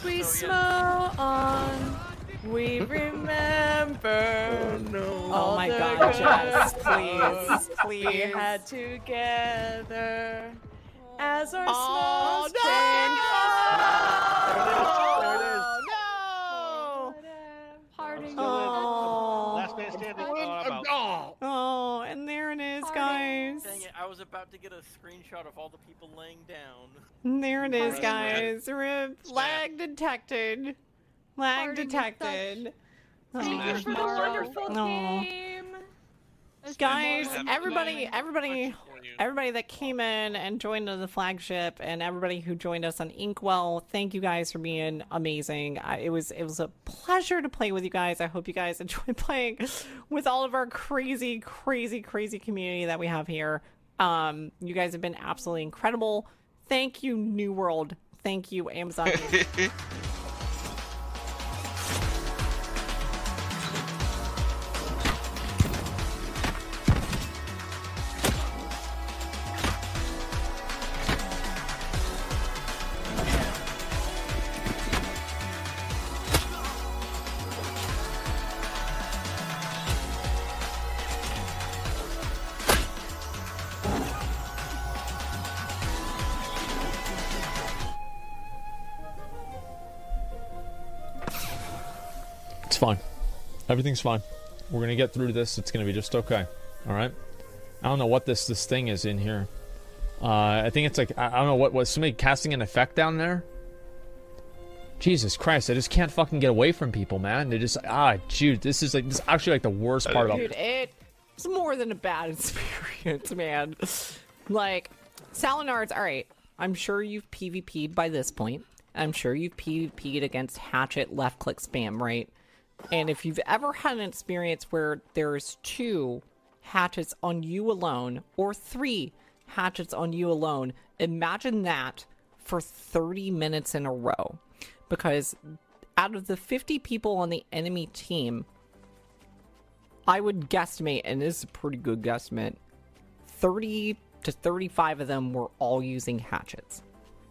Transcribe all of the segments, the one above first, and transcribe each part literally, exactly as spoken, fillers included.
As we smile on, we remember. Oh, no. All Oh my the God, good Jess, times please, we please. had together. As our Oh, smiles no! change. No! Parting. Oh. Last man standing. Oh, Oh, I'm out. oh. Oh, and there it is, guys. Dang it, I was about to get a screenshot of all the people laying down. And there it is, Party. guys. Rip. Lag detected. Lag Party detected. Thank you Oh. for the wonderful No. game. Guys, Have everybody, fun. everybody, everybody that came in and joined the flagship, and everybody who joined us on Inkwell, thank you guys for being amazing. I, it was it was a pleasure to play with you guys. I hope you guys enjoyed playing with all of our crazy, crazy, crazy community that we have here. Um, you guys have been absolutely incredible. Thank you, New World. Thank you, Amazon. It's fine. Everything's fine. We're gonna get through this. It's gonna be just okay. All right. I don't know what this this thing is in here. Uh, I think it's like I, I don't know what was somebody casting an effect down there. Jesus Christ! I just can't fucking get away from people, man. They just ah, dude. This is like this is actually like the worst part about Dude, it's more than a bad experience, man. Like, Salinards, alright, I'm sure you've PvP'd by this point. I'm sure you've PvP'd against hatchet left-click spam, right? And if you've ever had an experience where there's two hatchets on you alone, or three hatchets on you alone, imagine that for thirty minutes in a row. Because out of the fifty people on the enemy team, I would guesstimate, and this is a pretty good guesstimate, thirty to thirty-five of them were all using hatchets.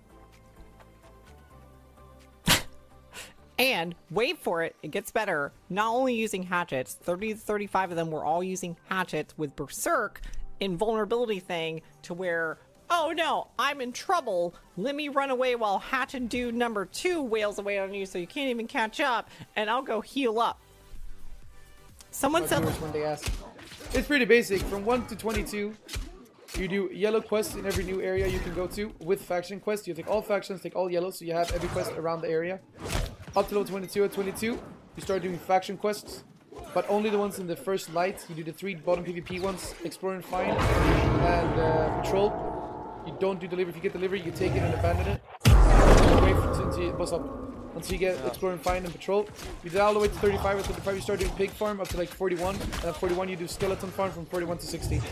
And, wait for it, it gets better, not only using hatchets, thirty to thirty-five of them were all using hatchets with Berserk invulnerability thing to where, oh no, I'm in trouble, let me run away while hatchet dude number two wails away on you so you can't even catch up, and I'll go heal up. Someone said... When they ask. It's pretty basic. From one to twenty-two, you do yellow quests in every new area you can go to. With faction quests, you take all factions, take all yellow, so you have every quest around the area. Up to level twenty-two. At twenty-two, you start doing faction quests, but only the ones in the first light. You do the three bottom PvP ones, explore and find, and uh, patrol. You don't do delivery. If you get delivery, you take it and abandon it. Wait until you boss up. Until you get explore and find and patrol. You do all the way to thirty-five. At thirty-five, you start doing pig farm up to like forty-one. And at forty-one, you do skeleton farm from forty-one to sixty.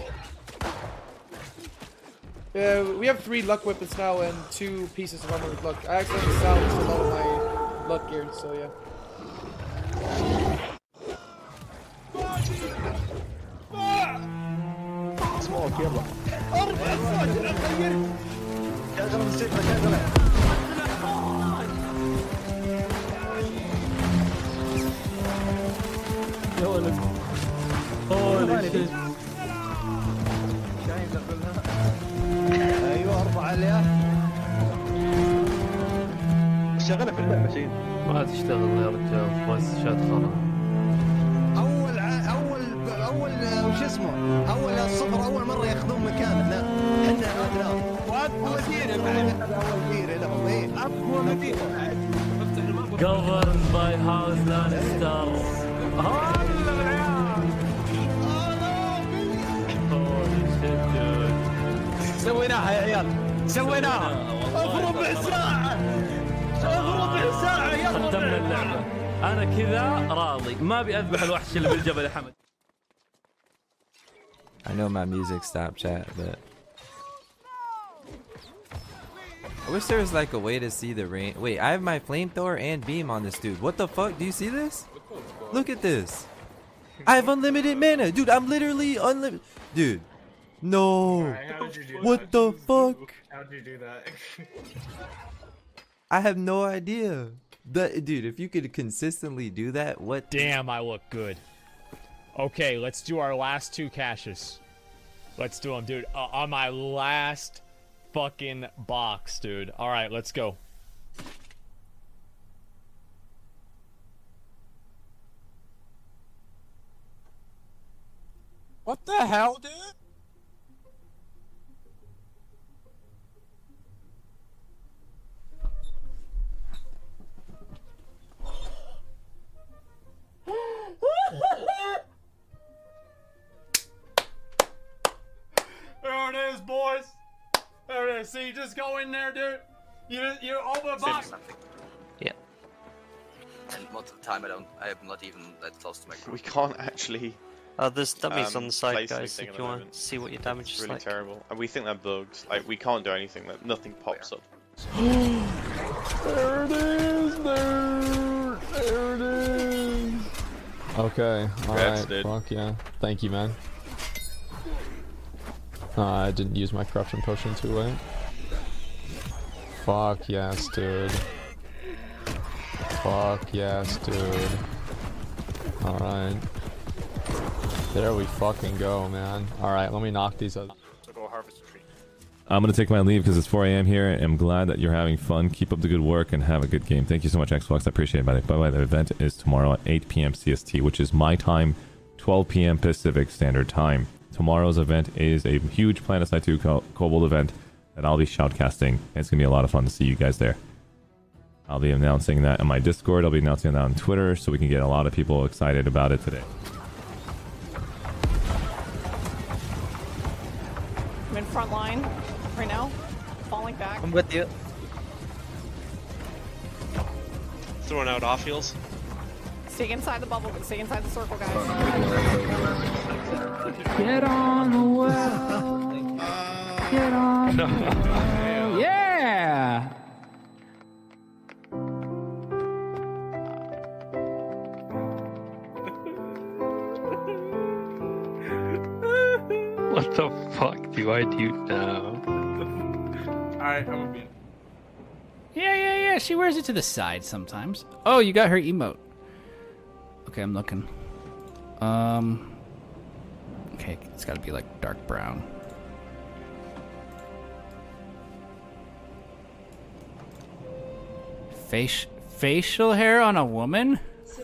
Uh, we have three luck weapons now and two pieces of armor with luck. I accidentally salvaged a lot of my luck gear, so yeah. سموك يلا ارفع الصوت غير شغل الموسيقى شغله يا ولد اوه شايف تقولها ايوه ارفع عليها شغله في اللعبه شيء ما تشتغل يا رجال بس شاد خرا اول ع... اول اول وش اسمه اول الصفر اول مره ياخذون مكاننا احنا اخذناه واقوى مدينه بعد اول مدينه لهم ايه اقوى مدينه بعد governed by house Lannister سويناها يا عيال سويناها ربع ساعه ربع ساعه يلا ختمنا اللعبه انا كذا راضي ما ابي اذبح الوحش اللي بالجبل يا حمد. I know my music stopped, chat, but I wish there was like a way to see the rain. Wait, I have my flamethrower and beam on this dude. What the fuck? Do you see this? Look at this. I have unlimited mana, dude. I'm literally unlimited, dude. No. Right, what the fuck? How did you do that? I have no idea. The, dude, if you could consistently do that, what? Damn, I look good. Okay, let's do our last two caches. Let's do them, dude. Uh, on my last fucking box, dude. All right, let's go. What the hell, dude? There it is, boys. There it is. See, just go in there, dude. You you open the box. Yeah. And most of the time, I don't. I am not even that close to my group. We can't actually. Uh, there's dummies um, on the side, place guys. anything If at you the want moment. to see what your damage It's is really like. terrible, and we think they're bugs. Like we can't do anything. That nothing pops up. There it is, dude. There it is. Okay. All Congrats, right. dude. Fuck yeah. Thank you, man. Uh, I didn't use my corruption potion too late. Fuck yes, dude. Fuck yes, dude. Alright. There we fucking go, man. Alright, let me knock these out. So go harvest a tree. I'm going to take my leave because it's four A M here. I'm glad that you're having fun. Keep up the good work and have a good game. Thank you so much, Xbox. I appreciate it. By the way, the event is tomorrow at eight P M C S T, which is my time, twelve P M Pacific Standard Time. Tomorrow's event is a huge PlanetSide two co Kobold event that I'll be shoutcasting. It's going to be a lot of fun to see you guys there. I'll be announcing that on my Discord. I'll be announcing that on Twitter so we can get a lot of people excited about it today. I'm in front line right now, falling back. I'm with you. Throwing out off heals. Stay inside the bubble, stay inside the circle, guys. Get on the well. Get on the well. Yeah! What the fuck do I do now? Alright, I'm gonna be. Yeah, yeah, yeah. She wears it to the side sometimes. Oh, you got her emote. Okay, I'm looking. Um. Okay, it's got to be like dark brown. Face facial hair on a woman?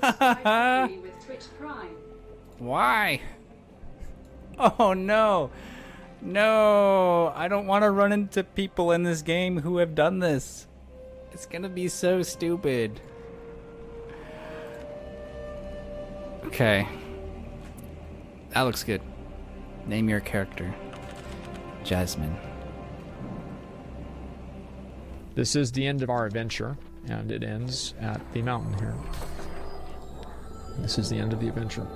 Why? Oh no. No, I don't want to run into people in this game who have done this. It's gonna be so stupid. Okay. That looks good. Name your character. Jasmine. This is the end of our adventure, and it ends at the mountain here. This is the end of the adventure.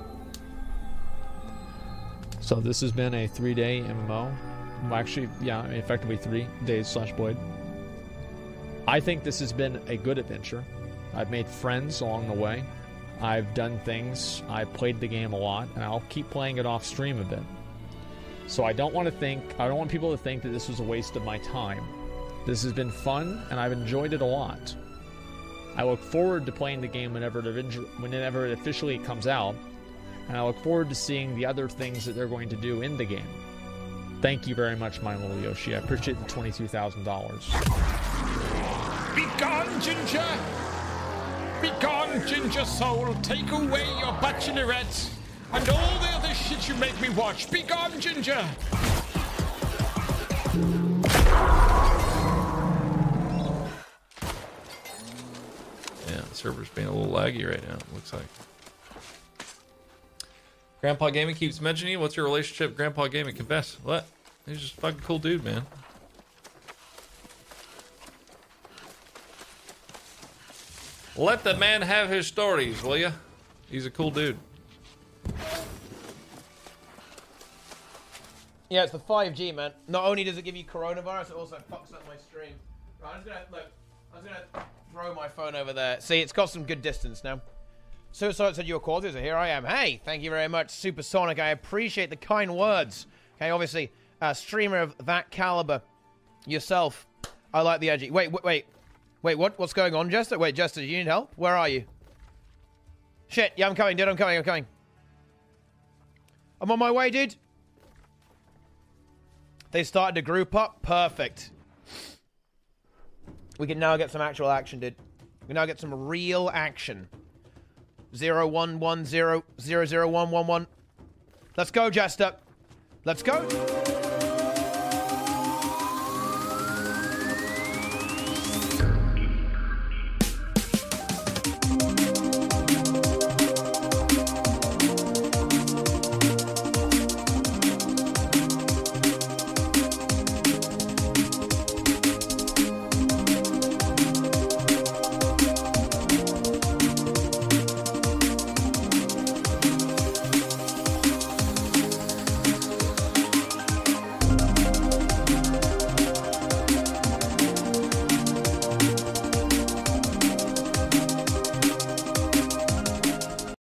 So this has been a three-day M M O. Well, actually, yeah, effectively three days slash Boyd. I think this has been a good adventure. I've made friends along the way. I've done things. I've played the game a lot, and I'll keep playing it off stream a bit. So I don't want to think, I don't want people to think that this was a waste of my time. This has been fun, and I've enjoyed it a lot. I look forward to playing the game whenever it, whenever it officially comes out, and I look forward to seeing the other things that they're going to do in the game. Thank you very much, my little Yoshi. I appreciate the twenty-two thousand dollars. Be gone, Ginger! Be gone, Ginger Soul! Take away your bachelorettes and all the other shit you make me watch! Be gone, Ginger! Yeah, the server's being a little laggy right now, it looks like. Grandpa Gaming keeps mentioning you. What's your relationship with Grandpa Gaming? Confess. What? He's just a fucking cool dude, man. Let the man have his stories, will ya? He's a cool dude. Yeah, it's the five G, man. Not only does it give you coronavirus, it also fucks up my stream. Right, I'm just gonna, look, I'm just gonna throw my phone over there. See, it's got some good distance now. Suicide said your causes, so here I am. Hey, thank you very much, Supersonic. I appreciate the kind words. Okay, obviously, a streamer of that caliber, yourself. I like the edgy. Wait, wait, wait. Wait, what? What's going on, Jester? Wait, Jester, do you need help? Where are you? Shit, yeah, I'm coming, dude. I'm coming, I'm coming. I'm on my way, dude. They started to group up. Perfect. We can now get some actual action, dude. We can now get some real action. Zero one one zero zero zero one one one. Let's go, Jester. Let's go.